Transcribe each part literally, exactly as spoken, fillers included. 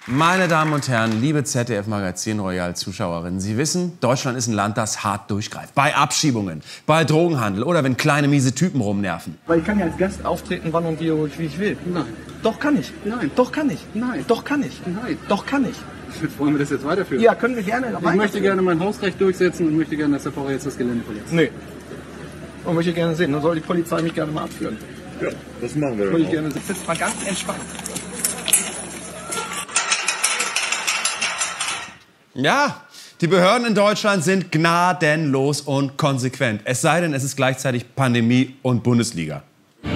Meine Damen und Herren, liebe Z D F-Magazin Royal-Zuschauerinnen, Sie wissen, Deutschland ist ein Land, das hart durchgreift. Bei Abschiebungen, bei Drogenhandel oder wenn kleine miese Typen rumnerven. Weil ich kann ja als Gast auftreten, wann und wie, wie ich will. Nein. Doch kann ich. Nein. Doch kann ich. Nein. Doch kann ich. Nein. Doch kann ich. Wollen wir das jetzt weiterführen? Ja, können wir gerne. Ich möchte gerne mein Hausrecht durchsetzen und möchte gerne, dass der Pfarrer jetzt das Gelände verlässt. Nee. Und möchte gerne sehen. Dann soll die Polizei mich gerne mal abführen. Ja, das machen wir. Würde ich gerne sehen. Sitzt mal ganz entspannt. Ja, die Behörden in Deutschland sind gnadenlos und konsequent. Es sei denn, es ist gleichzeitig Pandemie und Bundesliga.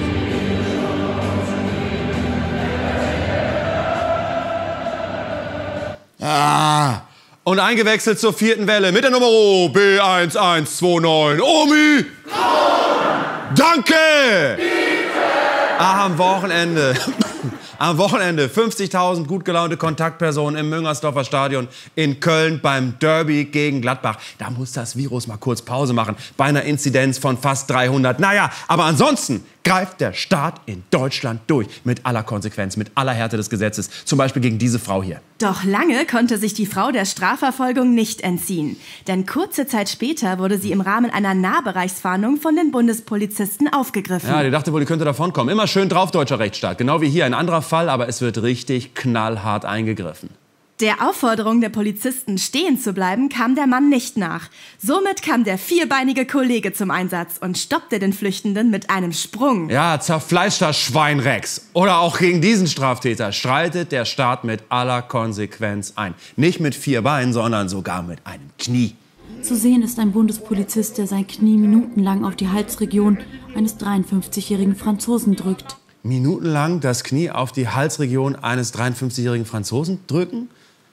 Ah, und eingewechselt zur vierten Welle mit der Nummer B eins eins zwei neun. Omi! Danke! Ah, am Wochenende. Am Wochenende fünfzigtausend gut gelaunte Kontaktpersonen im Müngersdorfer Stadion in Köln beim Derby gegen Gladbach. Da muss das Virus mal kurz Pause machen, bei einer Inzidenz von fast dreihundert. Naja, aber ansonsten greift der Staat in Deutschland durch. Mit aller Konsequenz, mit aller Härte des Gesetzes. Zum Beispiel gegen diese Frau hier. Doch lange konnte sich die Frau der Strafverfolgung nicht entziehen. Denn kurze Zeit später wurde sie im Rahmen einer Nahbereichsfahndung von den Bundespolizisten aufgegriffen. Ja, die dachte wohl, die könnte davonkommen. Immer schön drauf, deutscher Rechtsstaat. Genau wie hier, ein anderer Fall, aber es wird richtig knallhart eingegriffen. Der Aufforderung der Polizisten, stehen zu bleiben, kam der Mann nicht nach. Somit kam der vierbeinige Kollege zum Einsatz und stoppte den Flüchtenden mit einem Sprung. Ja, zerfleischt das Schwein Rex. Oder auch gegen diesen Straftäter schreitet der Staat mit aller Konsequenz ein. Nicht mit vier Beinen, sondern sogar mit einem Knie. Zu sehen ist ein Bundespolizist, der sein Knie minutenlang auf die Halsregion eines dreiundfünfzigjährigen Franzosen drückt. Minutenlang das Knie auf die Halsregion eines dreiundfünfzigjährigen Franzosen drücken?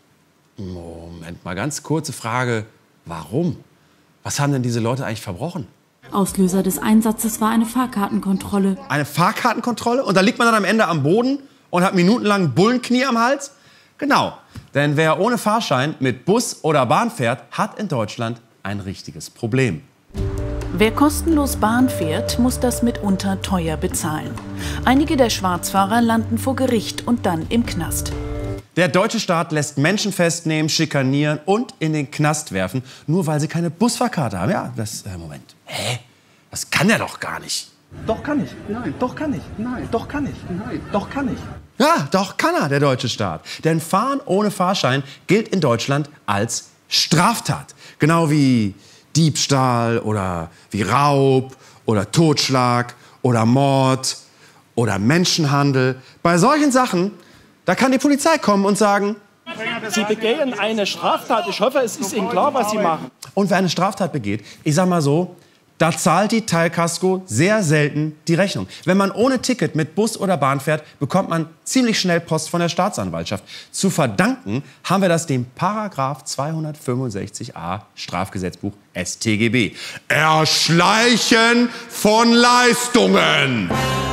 Moment mal, ganz kurze Frage. Warum? Was haben denn diese Leute eigentlich verbrochen? Auslöser des Einsatzes war eine Fahrkartenkontrolle. Eine Fahrkartenkontrolle? Und da liegt man dann am Ende am Boden und hat minutenlang ein Bullenknie am Hals? Genau, denn wer ohne Fahrschein mit Bus oder Bahn fährt, hat in Deutschland ein richtiges Problem. Wer kostenlos Bahn fährt, muss das mitunter teuer bezahlen. Einige der Schwarzfahrer landen vor Gericht und dann im Knast. Der deutsche Staat lässt Menschen festnehmen, schikanieren und in den Knast werfen, nur weil sie keine Busfahrkarte haben. Ja, das, äh, Moment. Hä? Das kann er doch gar nicht. Doch kann ich. Nein. Doch kann ich. Nein. Doch kann ich. Nein. Doch kann ich. Ja, doch kann er, der deutsche Staat. Denn Fahren ohne Fahrschein gilt in Deutschland als Straftat. Genau wie Diebstahl oder wie Raub oder Totschlag oder Mord oder Menschenhandel. Bei solchen Sachen, da kann die Polizei kommen und sagen, Sie begehen eine Straftat. Ich hoffe, es ist Ihnen klar, was Sie machen. Und wer eine Straftat begeht, ich sag mal so, da zahlt die Teilkasko sehr selten die Rechnung. Wenn man ohne Ticket mit Bus oder Bahn fährt, bekommt man ziemlich schnell Post von der Staatsanwaltschaft. Zu verdanken haben wir das dem Paragraph zweihundertfünfundsechzig a Strafgesetzbuch S t G B. Erschleichen von Leistungen.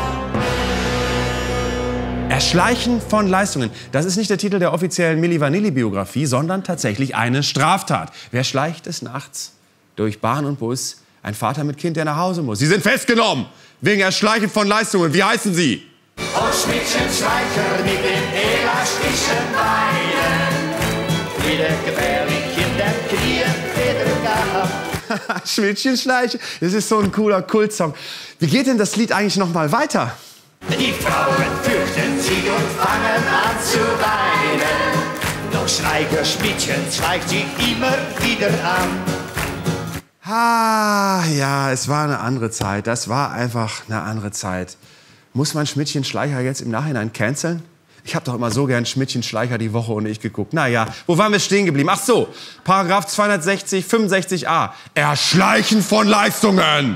Erschleichen von Leistungen. Das ist nicht der Titel der offiziellen Milli Vanilli-Biografie, sondern tatsächlich eine Straftat. Wer schleicht es nachts durch Bahn und Bus? Ein Vater mit Kind, der nach Hause muss. Sie sind festgenommen wegen Erschleichen von Leistungen. Wie heißen Sie? Oh, Schmiedchenschleicher mit den elastischen Beinen, wieder gefährlich in der Knie, wieder gehabt. Schmiedchenschleicher, das ist so ein cooler Kultsong. Wie geht denn das Lied eigentlich noch mal weiter? Die Frauen fürchten sich und fangen an zu weinen. Doch Schleicher Schmiedchen schleicht sich immer wieder an. Ah, ja, es war eine andere Zeit. Das war einfach eine andere Zeit. Muss man Schmidtchen-Schleicher jetzt im Nachhinein canceln? Ich habe doch immer so gern Schmidtchen-Schleicher die Woche und ich geguckt. Naja, wo waren wir stehen geblieben? Ach so, Paragraph zweihundertsechzig, fünfundsechzig a. Erschleichen von Leistungen.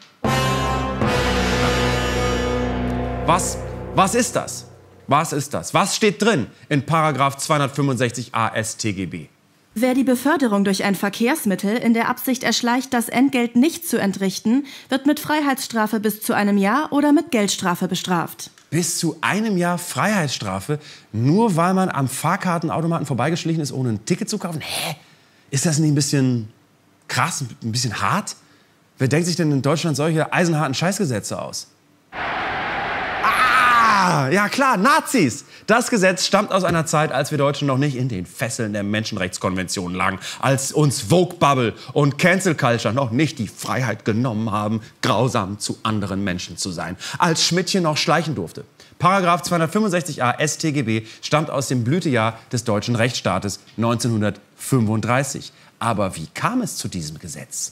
Was, was ist das? Was ist das? Was steht drin in Paragraph zweihundertfünfundsechzig a S t G B? Wer die Beförderung durch ein Verkehrsmittel in der Absicht erschleicht, das Entgelt nicht zu entrichten, wird mit Freiheitsstrafe bis zu einem Jahr oder mit Geldstrafe bestraft. Bis zu einem Jahr Freiheitsstrafe, nur weil man am Fahrkartenautomaten vorbeigeschlichen ist, ohne ein Ticket zu kaufen? Hä? Ist das nicht ein bisschen krass, ein bisschen hart? Wer denkt sich denn in Deutschland solche eisenharten Scheißgesetze aus? Ah, ja klar, Nazis. Das Gesetz stammt aus einer Zeit, als wir Deutschen noch nicht in den Fesseln der Menschenrechtskonvention lagen, als uns Vogue Bubble und Cancel Culture noch nicht die Freiheit genommen haben, grausam zu anderen Menschen zu sein, als Schmidtchen noch schleichen durfte. Paragraph zweihundertfünfundsechzig a S t G B stammt aus dem Blütejahr des deutschen Rechtsstaates neunzehnhundertfünfunddreißig. Aber wie kam es zu diesem Gesetz?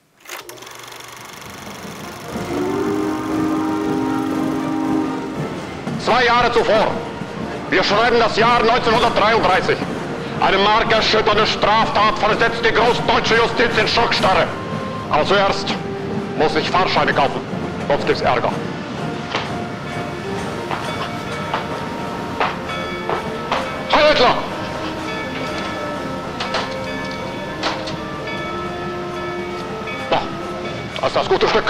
Zwei Jahre zuvor, wir schreiben das Jahr neunzehnhundertdreiunddreißig. Eine markerschütternde Straftat versetzt die großdeutsche Justiz in Schockstarre. Aber zuerst muss ich Fahrscheine kaufen, sonst gibt's Ärger. Herr Hitler! Na, das ist das gute Stück.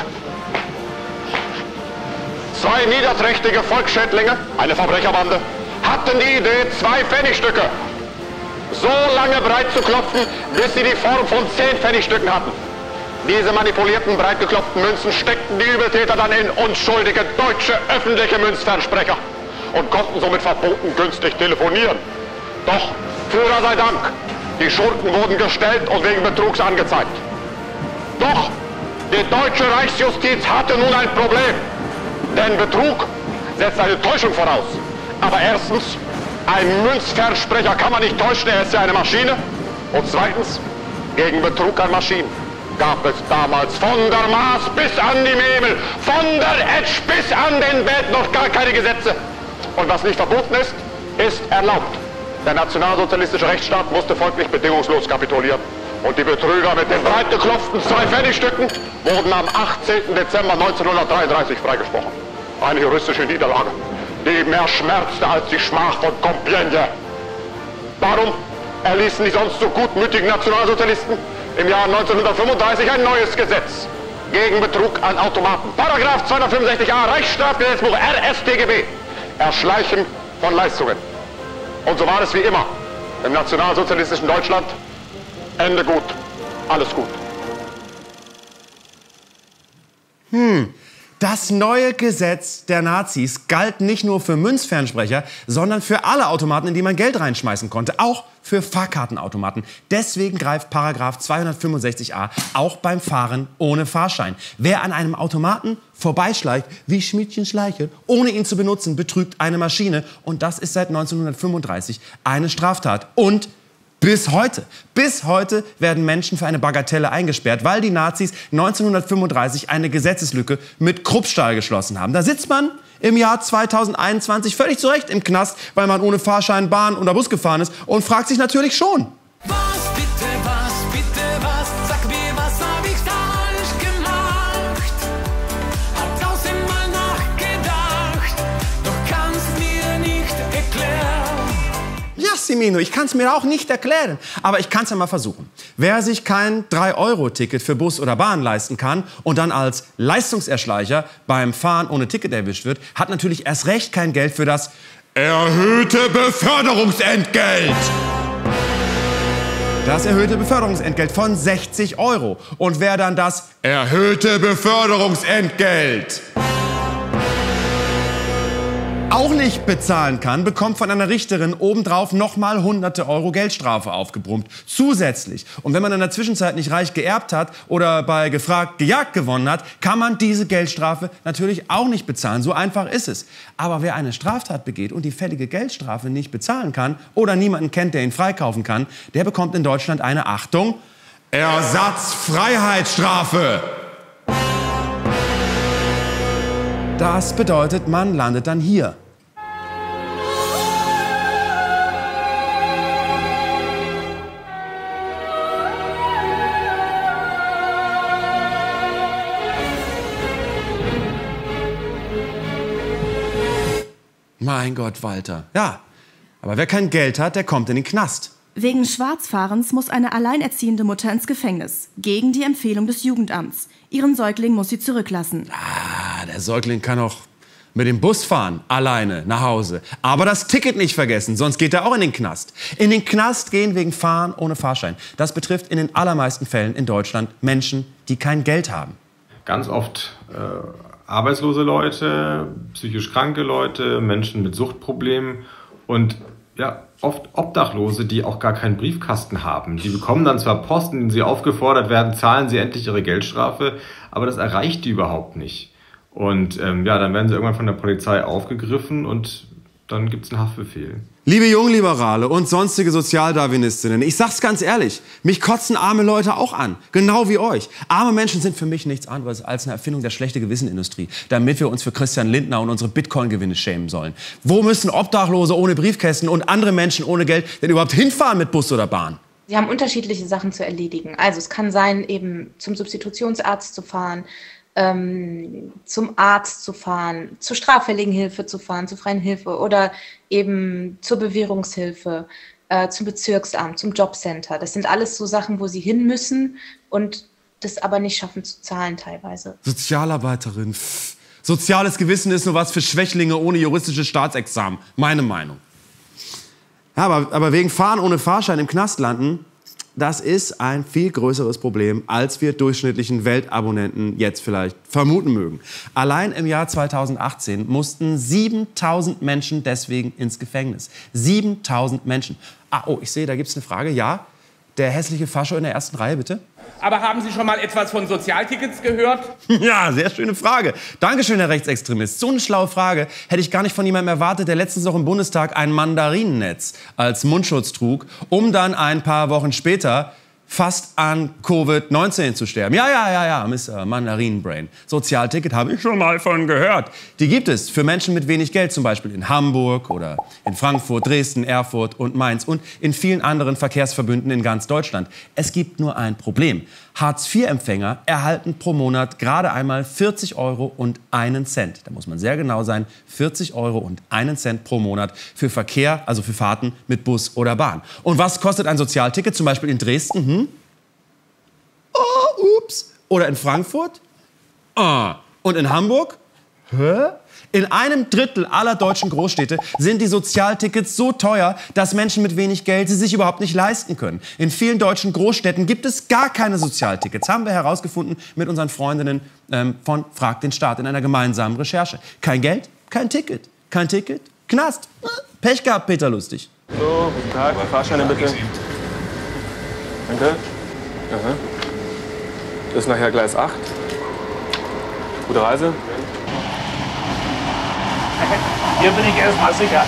Zwei niederträchtige Volksschädlinge, eine Verbrecherbande, hatten die Idee, zwei Pfennigstücke so lange breit zu klopfen, bis sie die Form von zehn Pfennigstücken hatten. Diese manipulierten, breit geklopften Münzen steckten die Übeltäter dann in unschuldige deutsche öffentliche Münzfernsprecher und konnten somit verboten günstig telefonieren. Doch, Führer sei Dank, die Schurken wurden gestellt und wegen Betrugs angezeigt. Doch, die deutsche Reichsjustiz hatte nun ein Problem. Denn Betrug setzt eine Täuschung voraus. Aber erstens, ein Münzfernsprecher kann man nicht täuschen, er ist ja eine Maschine. Und zweitens, gegen Betrug an Maschinen gab es damals von der Maas bis an die Memel, von der Etsch bis an den Bett noch gar keine Gesetze. Und was nicht verboten ist, ist erlaubt. Der nationalsozialistische Rechtsstaat musste folglich bedingungslos kapitulieren. Und die Betrüger mit den breit geklopften zwei Pfennigstücken wurden am achtzehnten Dezember neunzehnhundertdreiunddreißig freigesprochen. Eine juristische Niederlage, die mehr schmerzte als die Schmach von Compiègne. Darum erließen die sonst so gutmütigen Nationalsozialisten im Jahr neunzehnhundertfünfunddreißig ein neues Gesetz gegen Betrug an Automaten. Paragraph zweihundertfünfundsechzig a Reichsstrafgesetzbuch R S t G B. Erschleichen von Leistungen. Und so war es wie immer im nationalsozialistischen Deutschland. Ende gut, alles gut. Hm, das neue Gesetz der Nazis galt nicht nur für Münzfernsprecher, sondern für alle Automaten, in die man Geld reinschmeißen konnte, auch für Fahrkartenautomaten. Deswegen greift Paragraph zweihundertfünfundsechzig a auch beim Fahren ohne Fahrschein. Wer an einem Automaten vorbeischleicht, wie Schmidtchen schleiche, ohne ihn zu benutzen, betrügt eine Maschine. Und das ist seit neunzehnhundertfünfunddreißig eine Straftat. Und bis heute, bis heute werden Menschen für eine Bagatelle eingesperrt, weil die Nazis neunzehnhundertfünfunddreißig eine Gesetzeslücke mit Kruppstahl geschlossen haben. Da sitzt man im Jahr zweitausendeinundzwanzig völlig zu Recht im Knast, weil man ohne Fahrschein Bahn oder Bus gefahren ist und fragt sich natürlich schon: Was bitte, was bitte, was, sag mir, was hab ich falsch gemacht? Hab tausendmal nachgedacht, doch kannst mir nicht erklären. Ja, Simino, ich kann es mir auch nicht erklären, aber ich kann es ja mal versuchen. Wer sich kein drei Euro Ticket für Bus oder Bahn leisten kann und dann als Leistungserschleicher beim Fahren ohne Ticket erwischt wird, hat natürlich erst recht kein Geld für das erhöhte Beförderungsentgelt. Das erhöhte Beförderungsentgelt von sechzig Euro. Und wer dann das erhöhte Beförderungsentgelt auch nicht bezahlen kann, bekommt von einer Richterin obendrauf nochmal hunderte Euro Geldstrafe aufgebrummt. Zusätzlich. Und wenn man in der Zwischenzeit nicht reich geerbt hat oder bei gefragt gejagt gewonnen hat, kann man diese Geldstrafe natürlich auch nicht bezahlen. So einfach ist es. Aber wer eine Straftat begeht und die fällige Geldstrafe nicht bezahlen kann oder niemanden kennt, der ihn freikaufen kann, der bekommt in Deutschland eine, Achtung, Ersatzfreiheitsstrafe. Das bedeutet, man landet dann hier. Mein Gott, Walter. Ja, aber wer kein Geld hat, der kommt in den Knast. Wegen Schwarzfahrens muss eine alleinerziehende Mutter ins Gefängnis. Gegen die Empfehlung des Jugendamts. Ihren Säugling muss sie zurücklassen. Ah, der Säugling kann auch mit dem Bus fahren, alleine nach Hause. Aber das Ticket nicht vergessen, sonst geht er auch in den Knast. In den Knast gehen wegen Fahren ohne Fahrschein. Das betrifft in den allermeisten Fällen in Deutschland Menschen, die kein Geld haben. Ganz oft äh, arbeitslose Leute, psychisch kranke Leute, Menschen mit Suchtproblemen Und ja, oft Obdachlose, die auch gar keinen Briefkasten haben. Die bekommen dann zwar Post, in denen sie aufgefordert werden, zahlen sie endlich ihre Geldstrafe, aber das erreicht die überhaupt nicht. Und ähm, ja, dann werden sie irgendwann von der Polizei aufgegriffen und dann gibt es einen Haftbefehl. Liebe Jungliberale und sonstige Sozialdarwinistinnen, ich sag's ganz ehrlich, mich kotzen arme Leute auch an, genau wie euch. Arme Menschen sind für mich nichts anderes als eine Erfindung der schlechte Gewissenindustrie, damit wir uns für Christian Lindner und unsere Bitcoin-Gewinne schämen sollen. Wo müssen Obdachlose ohne Briefkästen und andere Menschen ohne Geld denn überhaupt hinfahren mit Bus oder Bahn? Sie haben unterschiedliche Sachen zu erledigen. Also es kann sein, eben zum Substitutionsarzt zu fahren, ähm, zum Arzt zu fahren, zur straffälligen Hilfe zu fahren, zur freien Hilfe oder eben zur Bewährungshilfe, äh, zum Bezirksamt, zum Jobcenter. Das sind alles so Sachen, wo sie hin müssen und das aber nicht schaffen zu zahlen teilweise. Sozialarbeiterin, pff. Soziales Gewissen ist nur was für Schwächlinge ohne juristisches Staatsexamen. Meine Meinung. Ja, aber, aber wegen Fahren ohne Fahrschein im Knast landen, das ist ein viel größeres Problem, als wir durchschnittlichen Weltabonnenten jetzt vielleicht vermuten mögen. Allein im Jahr zweitausendachtzehn mussten siebentausend Menschen deswegen ins Gefängnis. siebentausend Menschen. Ah, oh, ich sehe, da gibt es eine Frage. Ja, der hässliche Fascho in der ersten Reihe, bitte. Aber haben Sie schon mal etwas von Sozialtickets gehört? Ja, sehr schöne Frage. Dankeschön, Herr Rechtsextremist. So eine schlaue Frage hätte ich gar nicht von jemandem erwartet, der letztens noch im Bundestag ein Mandarinennetz als Mundschutz trug, um dann ein paar Wochen später fast an Covid neunzehn zu sterben. Ja, ja, ja, ja, Mister Mandarinenbrain. Sozialticket habe ich schon mal von gehört. Die gibt es für Menschen mit wenig Geld, zum Beispiel in Hamburg oder in Frankfurt, Dresden, Erfurt und Mainz und in vielen anderen Verkehrsverbünden in ganz Deutschland. Es gibt nur ein Problem. Hartz vier Empfänger erhalten pro Monat gerade einmal vierzig Euro und einen Cent. Da muss man sehr genau sein, vierzig Euro und einen Cent pro Monat für Verkehr, also für Fahrten mit Bus oder Bahn. Und was kostet ein Sozialticket, zum Beispiel in Dresden? Hm? Oh, ups. Oder in Frankfurt? Ah. Und in Hamburg? Hä? In einem Drittel aller deutschen Großstädte sind die Sozialtickets so teuer, dass Menschen mit wenig Geld sie sich überhaupt nicht leisten können. In vielen deutschen Großstädten gibt es gar keine Sozialtickets. Haben wir herausgefunden mit unseren Freundinnen ähm, von Frag den Staat in einer gemeinsamen Recherche. Kein Geld, kein Ticket. Kein Ticket, Knast. Pech gehabt, Peter Lustig. So, guten Tag, Fahrscheine bitte. Danke. Aha. Das ist nachher Gleis acht. Gute Reise. Hier bin ich erstmal sicher.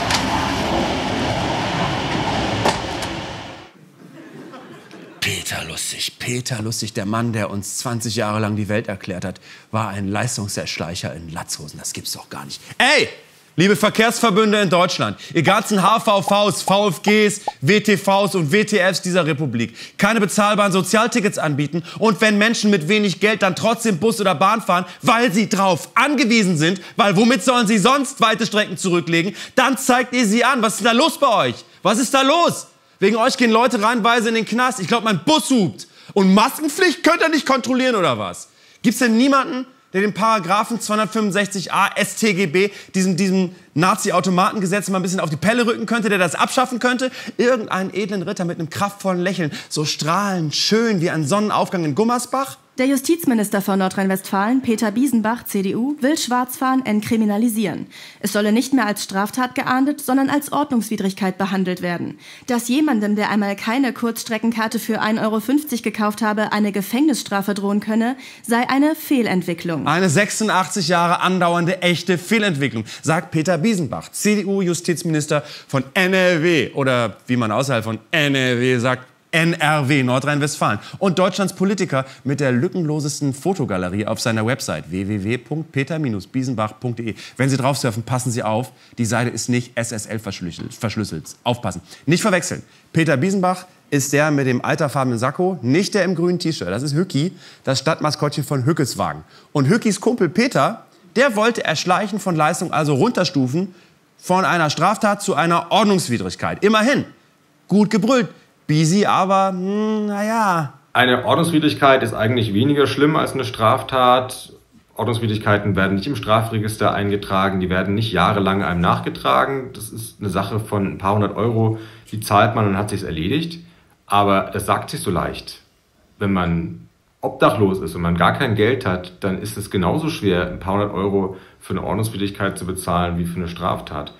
Peter Lustig, Peter Lustig, der Mann, der uns zwanzig Jahre lang die Welt erklärt hat, war ein Leistungserschleicher in Latzhosen. Das gibt's doch gar nicht. Ey, liebe Verkehrsverbünde in Deutschland, ihr ganzen H V Vs, V F Gs, W T Vs und W T Fs dieser Republik, keine bezahlbaren Sozialtickets anbieten und wenn Menschen mit wenig Geld dann trotzdem Bus oder Bahn fahren, weil sie drauf angewiesen sind, weil womit sollen sie sonst weite Strecken zurücklegen, dann zeigt ihr sie an. Was ist da los bei euch? Was ist da los? Wegen euch gehen Leute reihenweise in den Knast. Ich glaube, mein Bus hupt. Und Maskenpflicht könnt ihr nicht kontrollieren, oder was? Gibt's denn niemanden, der den Paragraphen zweihundertfünfundsechzig a S t G B, diesem, diesem Nazi-Automatengesetz, mal ein bisschen auf die Pelle rücken könnte, der das abschaffen könnte? Irgendeinen edlen Ritter mit einem kraftvollen Lächeln, so strahlend schön wie ein Sonnenaufgang in Gummersbach? Der Justizminister von Nordrhein-Westfalen, Peter Biesenbach, C D U, will Schwarzfahren entkriminalisieren. Es solle nicht mehr als Straftat geahndet, sondern als Ordnungswidrigkeit behandelt werden. Dass jemandem, der einmal keine Kurzstreckenkarte für ein Euro fünfzig gekauft habe, eine Gefängnisstrafe drohen könne, sei eine Fehlentwicklung. Eine sechsundachtzig Jahre andauernde echte Fehlentwicklung, sagt Peter Biesenbach, C D U-Justizminister von N R W oder wie man außerhalb von N R W sagt, N R W, Nordrhein-Westfalen. Und Deutschlands Politiker mit der lückenlosesten Fotogalerie auf seiner Website w w w punkt peter Bindestrich biesenbach punkt de. Wenn Sie drauf surfen, passen Sie auf, die Seite ist nicht S S L verschlüsselt. verschlüsselt. Aufpassen. Nicht verwechseln. Peter Biesenbach ist der mit dem alterfarbenen Sakko, nicht der im grünen T-Shirt. Das ist Hücki, das Stadtmaskottchen von Hückeswagen. Und Hückis Kumpel Peter, der wollte Erschleichen von Leistung also runterstufen von einer Straftat zu einer Ordnungswidrigkeit. Immerhin. Gut gebrüllt. Bisi, aber, hm, naja. Eine Ordnungswidrigkeit ist eigentlich weniger schlimm als eine Straftat. Ordnungswidrigkeiten werden nicht im Strafregister eingetragen, die werden nicht jahrelang einem nachgetragen. Das ist eine Sache von ein paar hundert Euro, die zahlt man und hat sich's erledigt. Aber das sagt sich so leicht. Wenn man obdachlos ist und man gar kein Geld hat, dann ist es genauso schwer, ein paar hundert Euro für eine Ordnungswidrigkeit zu bezahlen wie für eine Straftat.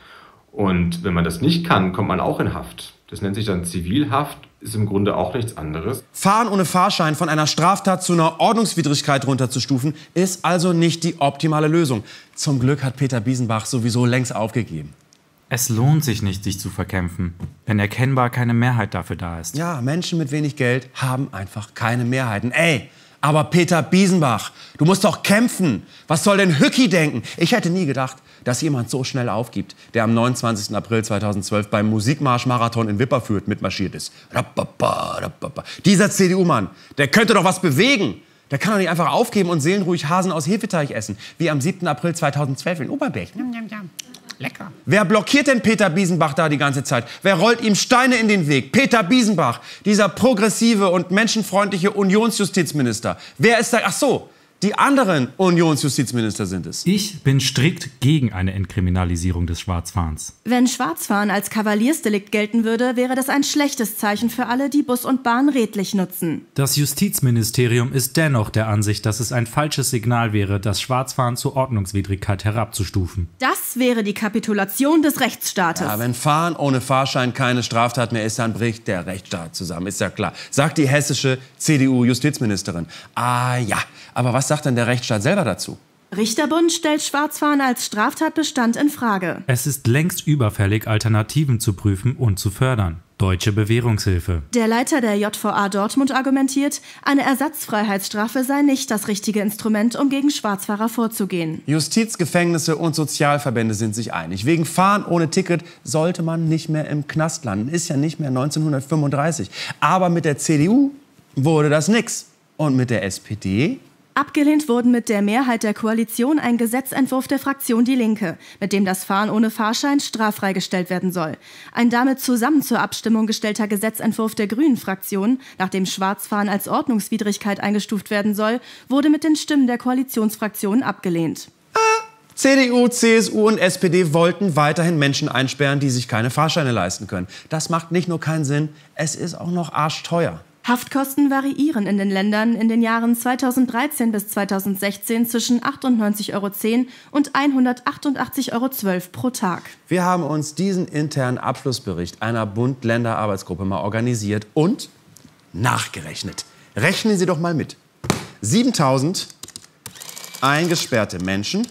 Und wenn man das nicht kann, kommt man auch in Haft. Das nennt sich dann Zivilhaft, ist im Grunde auch nichts anderes. Fahren ohne Fahrschein von einer Straftat zu einer Ordnungswidrigkeit runterzustufen, ist also nicht die optimale Lösung. Zum Glück hat Peter Biesenbach sowieso längst aufgegeben. Es lohnt sich nicht, sich zu verkämpfen, wenn erkennbar keine Mehrheit dafür da ist. Ja, Menschen mit wenig Geld haben einfach keine Mehrheiten. Ey, aber Peter Biesenbach, du musst doch kämpfen. Was soll denn Hücki denken? Ich hätte nie gedacht, dass jemand so schnell aufgibt, der am neunundzwanzigsten April zweitausendzwölf beim Musikmarsch-Marathon in Wipperfürth mitmarschiert ist. Dieser C D U-Mann, der könnte doch was bewegen. Der kann doch nicht einfach aufgeben und seelenruhig Hasen aus Hefeteig essen, wie am siebten April zweitausendzwölf in Oberberg. Lecker. Wer blockiert denn Peter Biesenbach da die ganze Zeit? Wer rollt ihm Steine in den Weg? Peter Biesenbach, dieser progressive und menschenfreundliche Unionsjustizminister. Wer ist da? Ach so, die anderen Unionsjustizminister sind es. Ich bin strikt gegen eine Entkriminalisierung des Schwarzfahrens. Wenn Schwarzfahren als Kavaliersdelikt gelten würde, wäre das ein schlechtes Zeichen für alle, die Bus und Bahn redlich nutzen. Das Justizministerium ist dennoch der Ansicht, dass es ein falsches Signal wäre, das Schwarzfahren zur Ordnungswidrigkeit herabzustufen. Das wäre die Kapitulation des Rechtsstaates. Ja, wenn Fahren ohne Fahrschein keine Straftat mehr ist, dann bricht der Rechtsstaat zusammen, ist ja klar. Sagt die hessische C D U-Justizministerin. Ah ja, aber was sagt denn der Rechtsstaat selber dazu? Richterbund stellt Schwarzfahren als Straftatbestand in Frage. Es ist längst überfällig, Alternativen zu prüfen und zu fördern. Deutsche Bewährungshilfe. Der Leiter der J V A Dortmund argumentiert, eine Ersatzfreiheitsstrafe sei nicht das richtige Instrument, um gegen Schwarzfahrer vorzugehen. Justiz, Gefängnisse und Sozialverbände sind sich einig. Wegen Fahren ohne Ticket sollte man nicht mehr im Knast landen. Ist ja nicht mehr neunzehnhundertfünfunddreißig. Aber mit der C D U wurde das nix. Und mit der S P D? Abgelehnt wurden mit der Mehrheit der Koalition ein Gesetzentwurf der Fraktion Die Linke, mit dem das Fahren ohne Fahrschein straffrei gestellt werden soll. Ein damit zusammen zur Abstimmung gestellter Gesetzentwurf der Grünen-Fraktion, nachdem Schwarzfahren als Ordnungswidrigkeit eingestuft werden soll, wurde mit den Stimmen der Koalitionsfraktionen abgelehnt. Ah, C D U, C S U und S P D wollten weiterhin Menschen einsperren, die sich keine Fahrscheine leisten können. Das macht nicht nur keinen Sinn, es ist auch noch arschteuer. Haftkosten variieren in den Ländern in den Jahren zweitausenddreizehn bis zweitausendsechzehn zwischen achtundneunzig Euro zehn und hundertachtundachtzig Euro zwölf pro Tag. Wir haben uns diesen internen Abschlussbericht einer Bund-Länder-Arbeitsgruppe mal organisiert und nachgerechnet. Rechnen Sie doch mal mit. siebentausend eingesperrte Menschen.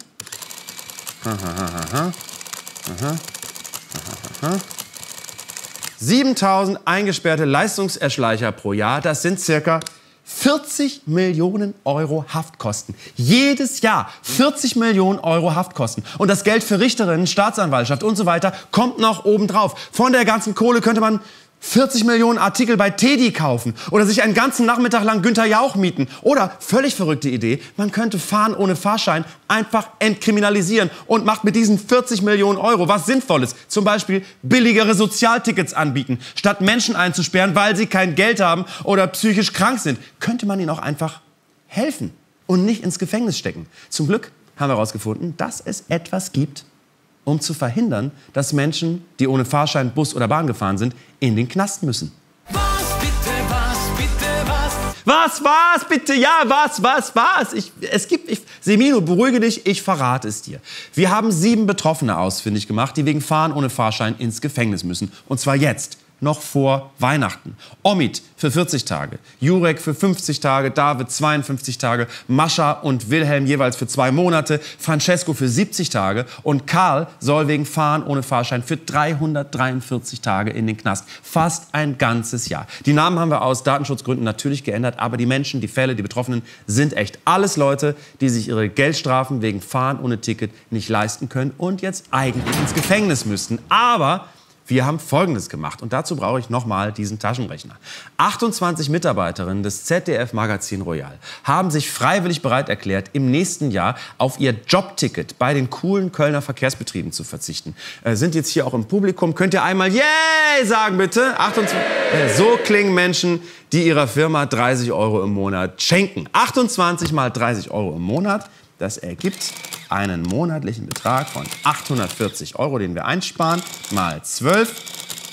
siebentausend eingesperrte Leistungserschleicher pro Jahr, das sind circa vierzig Millionen Euro Haftkosten. Jedes Jahr vierzig Millionen Euro Haftkosten. Und das Geld für Richterinnen, Staatsanwaltschaft und so weiter kommt noch obendrauf. Von der ganzen Kohle könnte man vierzig Millionen Artikel bei Teddy kaufen oder sich einen ganzen Nachmittag lang Günther Jauch mieten. Oder, völlig verrückte Idee, man könnte Fahren ohne Fahrschein einfach entkriminalisieren und macht mit diesen vierzig Millionen Euro was Sinnvolles. Zum Beispiel billigere Sozialtickets anbieten. Statt Menschen einzusperren, weil sie kein Geld haben oder psychisch krank sind, könnte man ihnen auch einfach helfen und nicht ins Gefängnis stecken. Zum Glück haben wir herausgefunden, dass es etwas gibt, um zu verhindern, dass Menschen, die ohne Fahrschein Bus oder Bahn gefahren sind, in den Knast müssen. Was bitte, was bitte, was? Was, was, bitte, ja, was, was, was? Ich, es gibt, ich, Semino, beruhige dich, ich verrate es dir. Wir haben sieben Betroffene ausfindig gemacht, die wegen Fahren ohne Fahrschein ins Gefängnis müssen. Und zwar jetzt, noch vor Weihnachten. Omid für vierzig Tage, Jurek für fünfzig Tage, David zweiundfünfzig Tage, Mascha und Wilhelm jeweils für zwei Monate, Francesco für siebzig Tage und Karl soll wegen Fahren ohne Fahrschein für dreihundertdreiundvierzig Tage in den Knast. Fast ein ganzes Jahr. Die Namen haben wir aus Datenschutzgründen natürlich geändert, aber die Menschen, die Fälle, die Betroffenen sind echt alles Leute, die sich ihre Geldstrafen wegen Fahren ohne Ticket nicht leisten können und jetzt eigentlich ins Gefängnis müssten. Aber wir haben Folgendes gemacht und dazu brauche ich nochmal diesen Taschenrechner. achtundzwanzig Mitarbeiterinnen des Z D F-Magazin Royal haben sich freiwillig bereit erklärt, im nächsten Jahr auf ihr Jobticket bei den coolen Kölner Verkehrsbetrieben zu verzichten. Äh, sind jetzt hier auch im Publikum. Könnt ihr einmal Yay sagen, bitte? achtundzwanzig Äh, so klingen Menschen, die ihrer Firma dreißig Euro im Monat schenken. achtundzwanzig mal dreißig Euro im Monat. Das ergibt einen monatlichen Betrag von achthundertvierzig Euro, den wir einsparen, mal zwölf.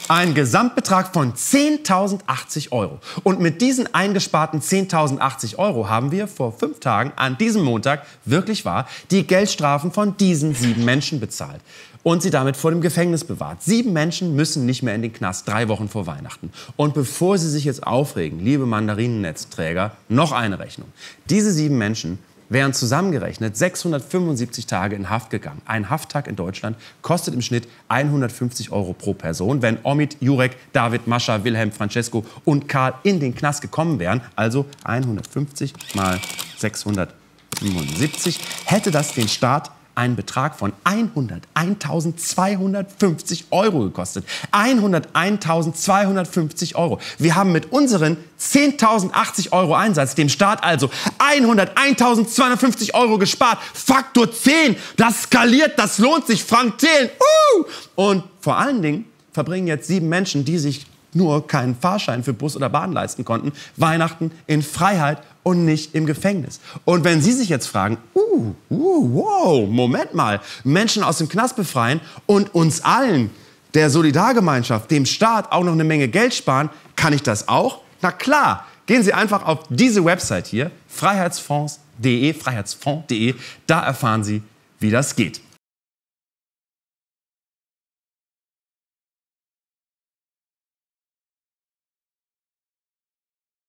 Ein Gesamtbetrag von zehntausendachtzig Euro. Und mit diesen eingesparten zehntausendachtzig Euro haben wir vor fünf Tagen, an diesem Montag, wirklich wahr, die Geldstrafen von diesen sieben Menschen bezahlt. Und sie damit vor dem Gefängnis bewahrt. Sieben Menschen müssen nicht mehr in den Knast, drei Wochen vor Weihnachten. Und bevor Sie sich jetzt aufregen, liebe Mandarinennetzträger, noch eine Rechnung. Diese sieben Menschen wären zusammengerechnet sechshundertfünfundsiebzig Tage in Haft gegangen. Ein Hafttag in Deutschland kostet im Schnitt hundertfünfzig Euro pro Person. Wenn Omid, Jurek, David, Mascha, Wilhelm, Francesco und Karl in den Knast gekommen wären, also hundertfünfzig mal sechshundertfünfundsiebzig, hätte das den Staat einen Betrag von hunderteintausendzweihundertfünfzig Euro gekostet. hunderteintausendzweihundertfünfzig Euro. Wir haben mit unseren zehntausendachtzig Euro Einsatz dem Staat also hunderteintausendzweihundertfünfzig Euro gespart. Faktor zehn. Das skaliert, das lohnt sich. Frank Thelen. Uh! Und vor allen Dingen verbringen jetzt sieben Menschen, die sich nur keinen Fahrschein für Bus oder Bahn leisten konnten, Weihnachten in Freiheit und nicht im Gefängnis. Und wenn Sie sich jetzt fragen, uh, uh, wow, Moment mal, Menschen aus dem Knast befreien und uns allen, der Solidargemeinschaft, dem Staat auch noch eine Menge Geld sparen, kann ich das auch? Na klar, gehen Sie einfach auf diese Website hier, freiheitsfonds punkt de, freiheitsfonds punkt de, da erfahren Sie, wie das geht.